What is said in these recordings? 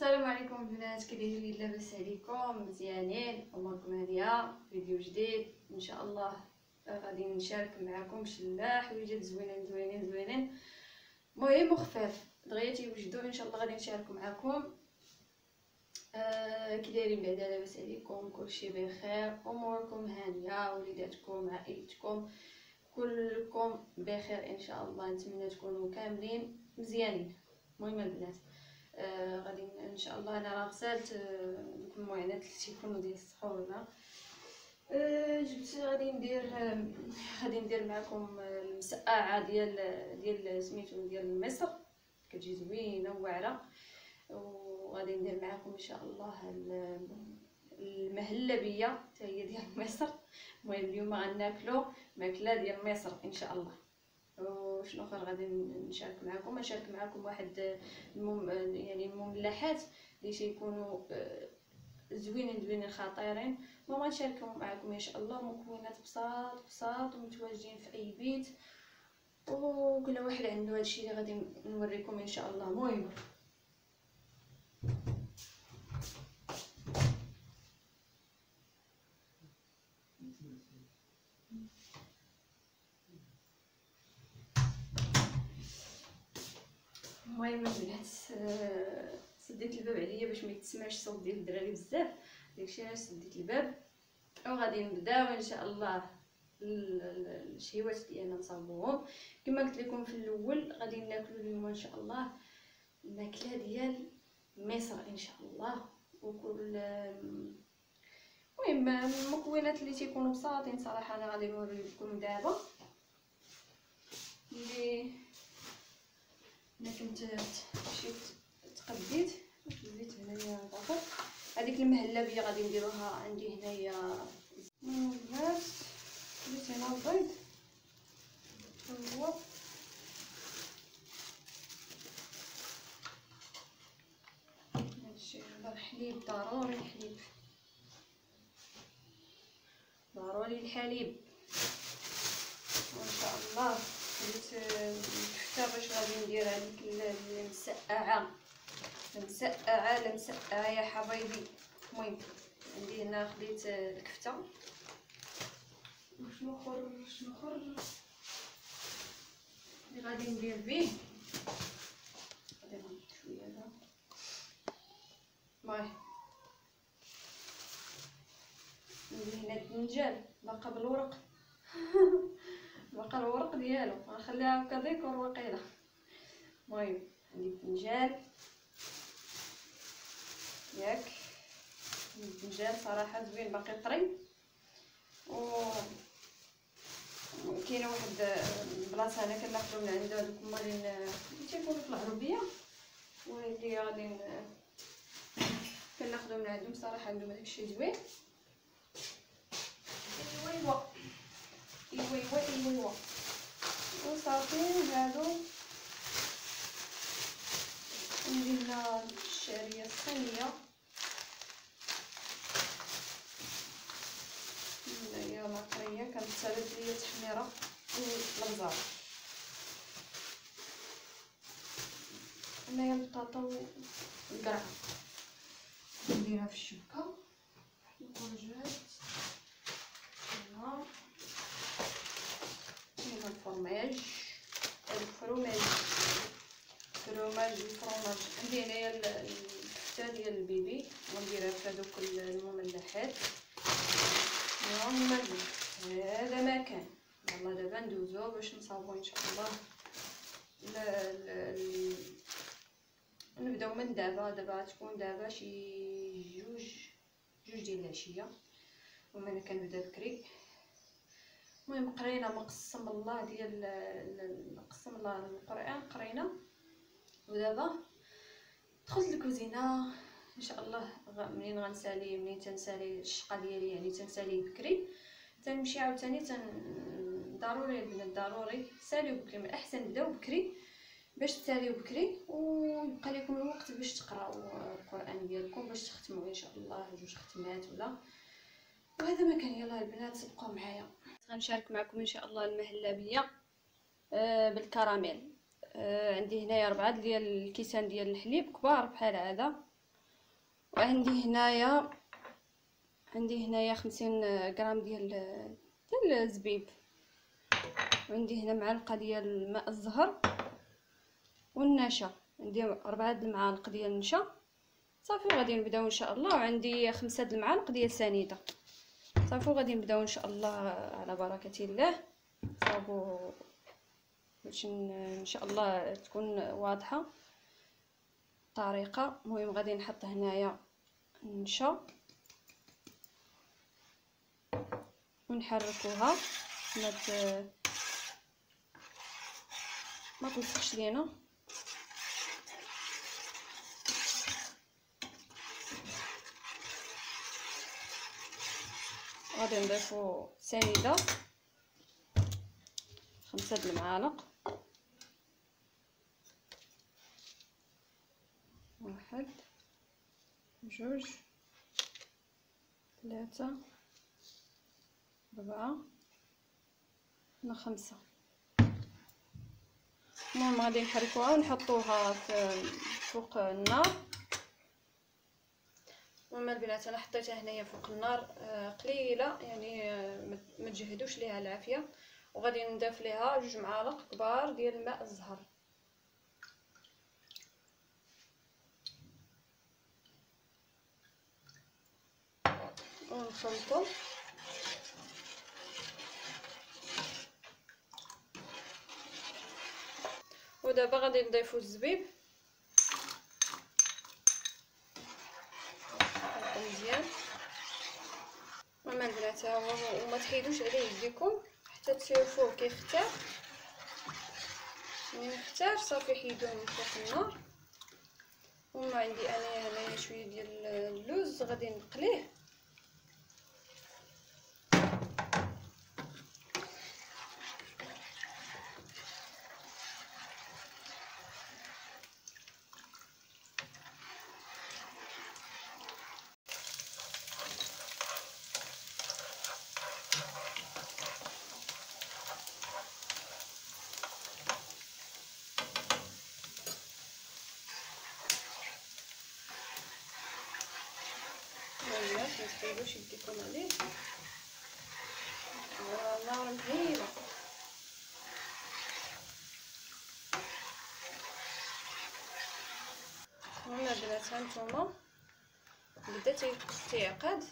السلام عليكم البنات، كي دايرين؟ لاباس عليكم؟ مزيانين؟ اموركم هانيه؟ فيديو جديد ان شاء الله. غادي نشارك معكم شلا حويجات زوينين زوينين زوينين، مهم وخفاف دغيا تيوجدوا ان شاء الله. غادي نشارك معكم. كي دايرين بعدا؟ لاباس عليكم؟ كلشي بخير؟ اموركم هانيه؟ وليداتكم، عائلتكم، كلكم بخير ان شاء الله. نتمنى تكونوا كاملين مزيانين. المهم البنات، غادي ان شاء الله انا راه غسلت دوك المعينات اللي تيكونوا ديال السحور. جبت غادي ندير معكم المسقعه ديال سميتو ديال مصر، كتجي زوينه وواعره. وغادي ندير معكم ان شاء الله المهلبيه حتى هي ديال مصر. المهم اليوم غناكلوا ماكله ديال مصر ان شاء الله. وشنو اخر غادي نشارك معكم واحد يعني المملحات اللي تيكونوا زوينين خطيرين، وغنشاركهم معكم ان شاء الله. مكونات بساط ومتواجدين في اي بيت، وكل واحد عنده هادشي اللي غادي نوريكم ان شاء الله. المهم البنات، سديت الباب عليا باش ما يتسمعش الصوت ديال الدراري بزاف، داكشي علاش سديت الباب. وغادي نبداو ان شاء الله الشهيوات ديالنا نصاوبوهم. كما قلت لكم في الاول، غادي ناكلوا اليوم ان شاء الله الماكله ديال مصر ان شاء الله. وكل المهم المكونات اللي تيكونوا بساطين صراحه انا غادي نوريكم دابا. اللي انا كنت مشيت تقديت زيت هنايا ضافر هذيك المهلبيه غادي نديروها عندي هنايا. بس درت هنا البيض هو هادشي. الحليب ضروري، الحليب وان شاء الله. درت الكفته باش غادي ندير هذيك المسقعه يا حبايبي. المهم عندي هنا خديت الكفته. وشنو اخر اللي غادي ندير به؟ غادي نحط شويه هذا. عندي هنا الدنجال باقا بالورق باقا الورق ديالو، غنخليها هكا ديكور وقيله. المهم عندي الدنجال ياك، الدنجال صراحه زوين باقي طري. كاينه واحد البلاصه هنا كناخذو من عند هذوك هما اللي تيكونوا في العربيه، واللي غادي كناخذو من عندهم صراحه. عندهم داكشي زوين. ايوا وصافي. هادو عندي هنا الشعريه الصينيه، هي مطريه كانت سالت ليا التحميره والبزار. هنايا البطاطا والقرعه نديرها في الشبكه. الكورجات هنا الفرماج عندي هنايا الكفته ديال البيبي ونديرها في هذوك المملحات. هذا ما كان. يلا دابا ندوزو باش نصاوبو ان شاء الله. نبداو من دابا تكون دابا شي جوج ديال العشيه، وما انا كنبدا بكري. المهم قرينا مقسم الله القرآن قرينا، ودابا دخلت الكوزينه ان شاء الله. منين تنسالي الشقه ديالي، يعني تنسالي بكري، تنمشي عاوتاني ضروري البنات ضروري ساليو بكري. من الاحسن بداو بكري باش تساليو بكري ويبقى لكم الوقت باش تقراو القرآن ديالكم، باش تختموا ان شاء الله 2 ختمات ولا. وهذا ما كان. يلا البنات تبقوا معايا، غنشارك معكم ان شاء الله المهلبيه بالكراميل. عندي هنايا 4 ديال الكيسان ديال الحليب كبار بحال هذا، وعندي هنايا 50 غرام ديال الزبيب، وعندي هنا معلقه ديال الماء الزهر والنشا، عندي 4 المعالق ديال النشا صافي. وغادي نبداو ان شاء الله. وعندي 5 المعالق ديال سنيده صافي. وغادي نبداو ان شاء الله على بركه الله صافو، باش ان شاء الله تكون واضحه الطريقه. المهم غادي نحط هنايا النشا ونحركوها ما تلصقش لينا. غادي نضيفو سنيده 5 المعالق، 1 2 3 4 5. المهم غادي نحركوها ونحطوها فوق النار. المهم البنات انا حطيتها هنايا فوق النار قليله، يعني ما تجهدوش ليها العافيه. وغادي نضيف ليها 2 معالق كبار ديال الماء الزهر ونخلطو. ودابا غادي نضيفو الزبيب مزيان. المهم البنات ها هو، وما تحيدوش عليه يديكم حتى تشوفوه كيختار. ملي يختار صافي حيدوه من فوق النار. وما عندي انا هنايا شويه ديال اللوز غادي نقليه. البنات ما تحيدوش يديكم عليه، نار مهيله. المهم البنات هانتوما بدا تيعقد.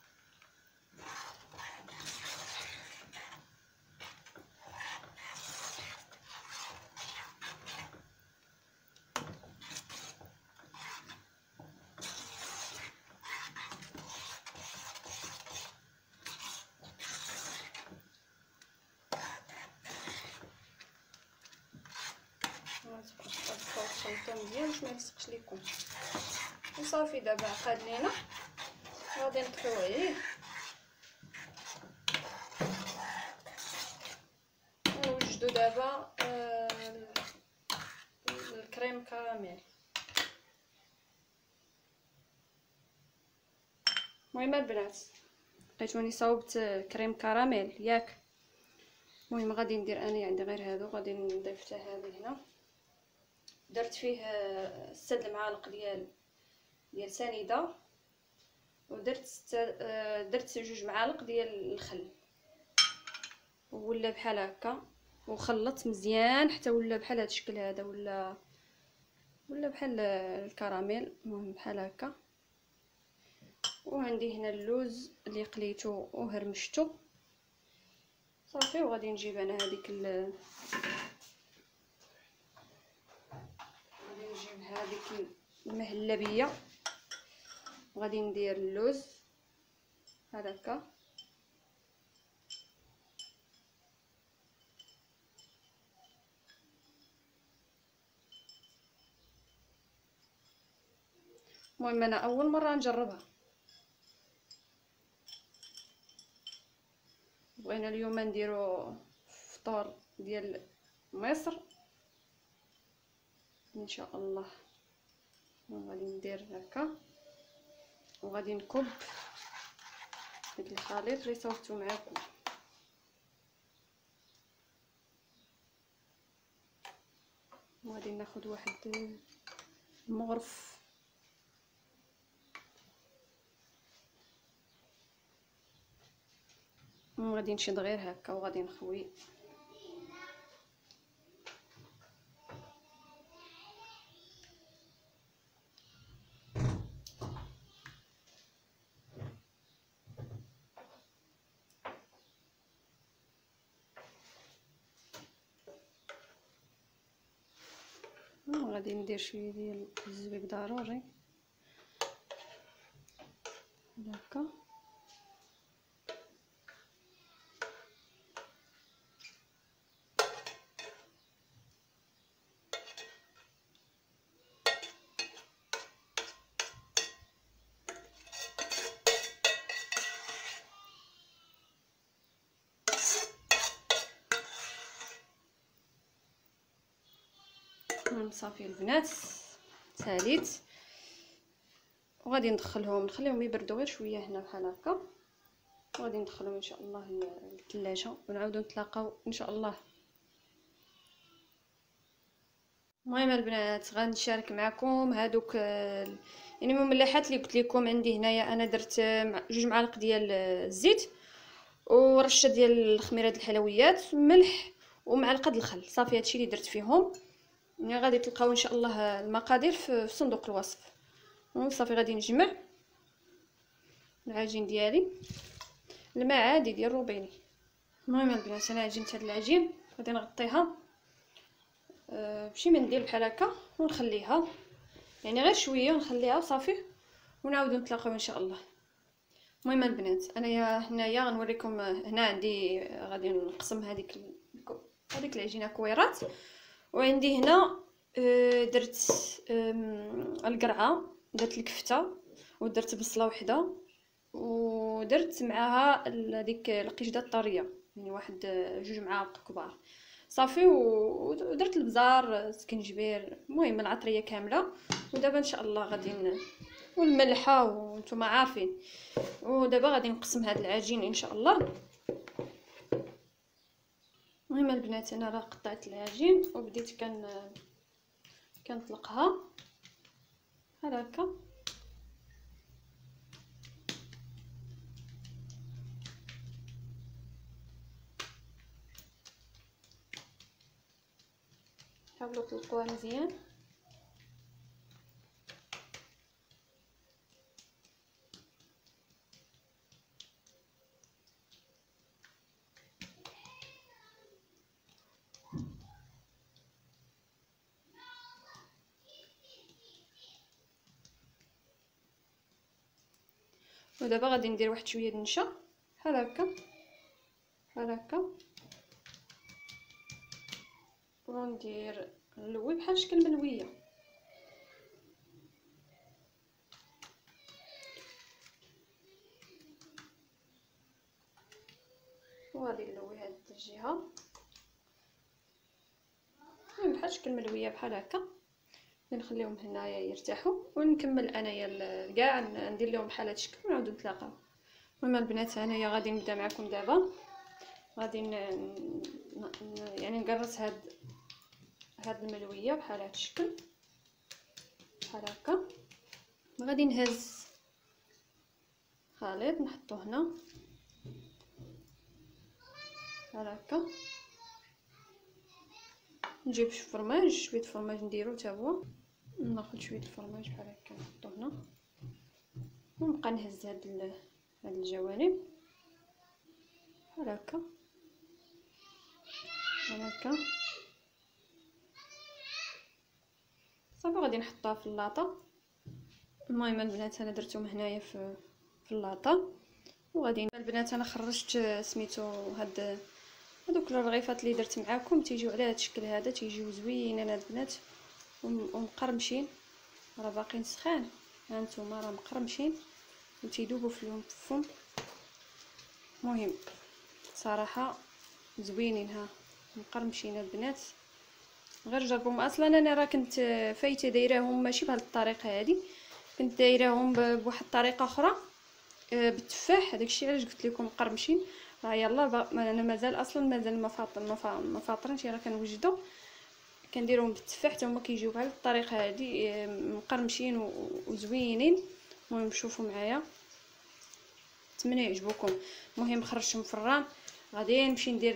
تبقاو تخلطو مزيان باش ما يلصقش ليكم. وصافي دابا عقد لينا، غادي نطفيو عليه ونوجدو دابا الكريم كراميل. المهم البنات لقيتوني صاوبت كريم كراميل ياك. المهم غادي ندير انا عندي غير هادو، غادي نضيف حتى هذه هنا. درت فيه 6 المعالق ديال سنيده، ودرت درت 2 معالق ديال الخل، ولا بحال هكا. وخلطت مزيان حتى ولا بحال هذا الشكل هذا، ولا بحال الكراميل. المهم بحال هكا. وعندي هنا اللوز اللي قليته وهرمشته صافي. وغادي نجيب انا هذيك غادي نجيب هذيك المهلبيه، وغادي ندير اللوز بحال هكا. المهم انا اول مره نجربها، بغينا اليوم نديرو فطور ديال مصر ان شاء الله. غادي ندير هكا وغادي نكب داك الخليط اللي صوبتو معاكم. وغادي ناخذ واحد المغرف غادي نشد غير هكا وغادي نخوي. غادي ندير شويه ديال الزبيب ضروري هكا. صافي البنات ساليت، وغادي نخليهم يبردوا غير شويه هنا بحال هكا، وغادي ندخلهم ان شاء الله للثلاجه ونعاودوا نتلاقاو ان شاء الله. المهم البنات غنشارك معكم هادوك يعني المملحات اللي قلت لكم. عندي هنايا انا درت 2 معالق ديال الزيت ورشه ديال الخميره د الحلويات، ملح ومعلقه د الخل. صافي هادشي اللي درت فيهم. يعني غادي تلقاو ان شاء الله المقادير في صندوق الوصف. صافي غادي نجمع العجين ديالي، الماء عادي ديال الروبيني. المهم البنات انا عجنت هاد العجين، غادي نغطيها بشي منديل بحال هكا ونخليها يعني غير شويه ونخليها وصافي، ونعاودو نتلاقاو ان شاء الله. المهم البنات انايا هنايا غنوريكم. هنا عندي غادي نقسم هذيك العجينه كويرات، وعندي هنا درت القرعه، درت الكفته، ودرت بصله وحده، ودرت معاها هذيك القشده الطريه يعني 1-2 معالق كبار. صافي ودرت البزار، سكنجبير، المهم العطريه كامله. ودابا ان شاء الله غادي والملحه وانتم عارفين. ودابا غادي نقسم هذا العجين ان شاء الله. المهم البنات انا راه قطعت العجين وبديت كنطلقها بحال هكا. حاولوا تطلقوها مزيان. ودابا غادي ندير واحد شويه د النشا بحال هكا بحال هكا، وندير نلوي بحال شكل ملويه. وغادي نلوي هاد الجهه بحال شكل ملويه بحال هكا. نخليهم هنايا يرتاحوا ونكمل انايا كاع ندير لهم بحال هاد الشكل ونعاودو نتلاقاو. المهم البنات انايا غادي نبدا معكم دابا. غادي يعني نقرص هاد الملويه بحال هاد الشكل بحال هكا. غادي نهز خليط نحطو هنا بحال هكا. نجيب فرماج، شويه فرماج نديرو حتى هو، ناخذ شويه الفرماج بحال هكا نحطو هنا، ونبقى نهز هاد الجوانب بحال هكا بحال هكا. صافي غادي نحطها في اللاطه. المهم البنات انا درتهم هنايا في اللاطه. وغادي البنات انا خرجت سميتو هادوك الرغيفات اللي درت معاكم، تيجيو على هذا الشكل هذا، تيجيو زوينين البنات ومقرمشين، راه باقيين سخان. ها نتوما راه مقرمشين وتيذوبوا في الفم. مهم صراحه زوينين، ها مقرمشين البنات. غير جربهم. اصلا انا راه كنت فايته دايراهم ماشي بهذه الطريقه هذه، كنت دايراهم بواحد الطريقه اخرى بالتفاح. هذاك الشيء علاش قلت لكم مقرمشين. راه يلا انا مازال ما فاطرينش، راه كنوجدوا كنديرهم بالتفاح حتى هما كيجيو بهذه الطريقه هذه مقرمشين وزوينين. المهم شوفوا معايا نتمنى يعجبوكم. المهم خرجت من الفران، غادي نمشي ندير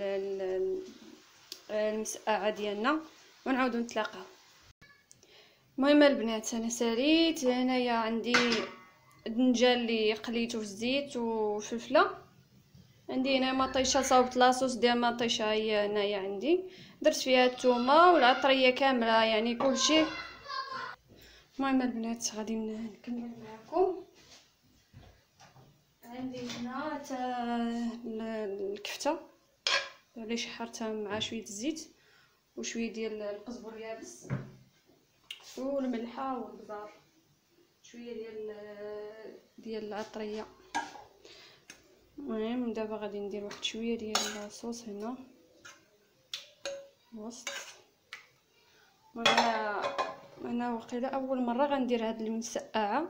المسقعه ديالنا ونعاودو نتلاقاو. المهم البنات انا ساليت هنايا عندي الدنجال اللي قليته في الزيت وفلفله، عندي هنا مطيشه صاوبت لاصوص ديال مطيشه هي هنايا عندي، درت فيها الثومه والعطريه كامله يعني كلشي. المهم البنات غادي نكمل معكم. عندي هنا الكفته اللي شحرتها مع شويه الزيت وشويه ديال القزبر يابس والملحه والبزار، شويه ديال العطريه. المهم دابا غادي ندير واحد شويه ديال الصوص هنا وسط. انا وقيله اول مره غندير هاد المسقعه،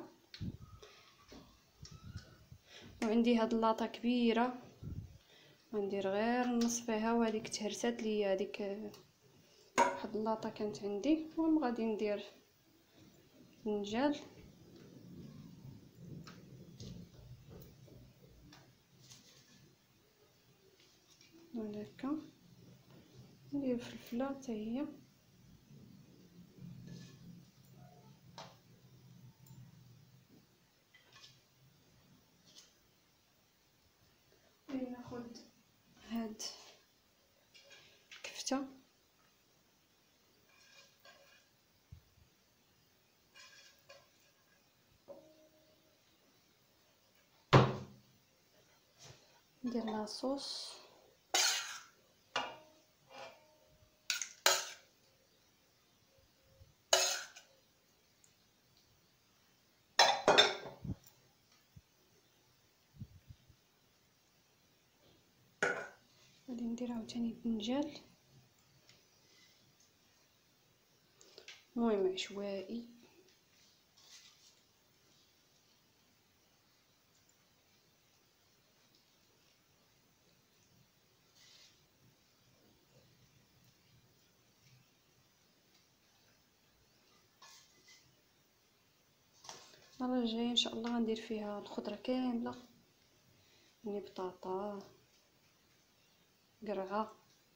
وعندي هاد اللاطه كبيره غندير غير النص فيها، وهذيك تهرست لي هذيك واحد اللاطه كانت عندي. المهم غادي ندير الدنجال هكا، ندير الفلفله حتى هي، ناخد هاد الكفته ندير لاصوص غادي ندير عاوتاني الدنجال. المهم عشوائي. المره الجايه ان شاء الله غندير فيها الخضره كامله، يعني بطاطا قرعه.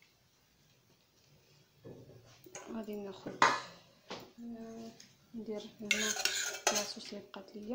غادي ناخذ ندير هنا لاصوص اللي بقات ليا.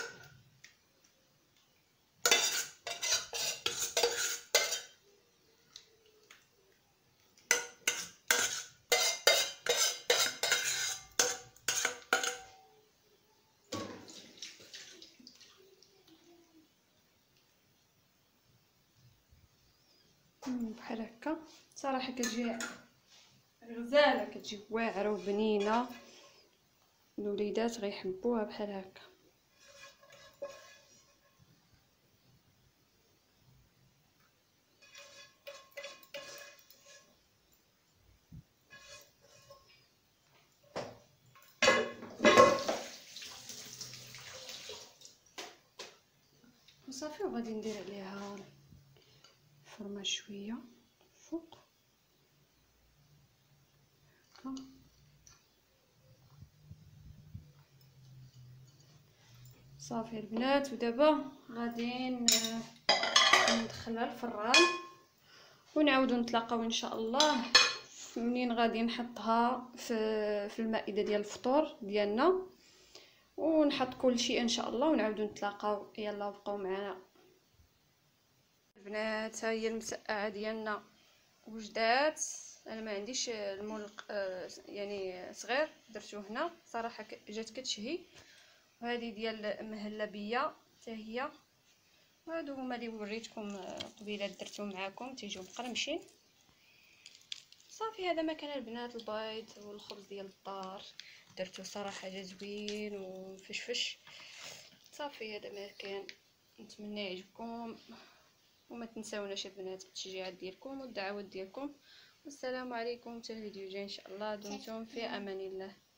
بحال هكا صراحه كتجي غزاله، كتجي واعره وبنينه، الوليدات غيحبوها بحال هكا. وصافي وغادي ندير عليها الفرماج شويه فوق هكا. صافي البنات، ودابا غادي ندخلها الفران ونعاودو نتلاقاو ان شاء الله منين غادي نحطها في المائده ديال الفطور ديالنا، ونحط كل شيء ان شاء الله ونعاودو نتلاقاو. يلا بقاو معنا البنات. ها هي المسقعه ديالنا وجدات. انا ما عنديش المول يعني صغير، درتو هنا صراحه جات كتشهي. وهذه ديال مهلبيه حتى هي، وهادو هما اللي وريتكم قبيله درتهم معاكم تيجيو مقرمشين. صافي هذا ما كان البنات. البيض والخبز ديال الدار درتو صراحه جا زوين وفشفش. صافي هذا ما كان. نتمنى يعجبكم، وما تنساوناش البنات بالتشجيعات ديالكم والدعوات ديالكم. والسلام عليكم، حتى الفيديو الجاي ان شاء الله. دمتم في امان الله.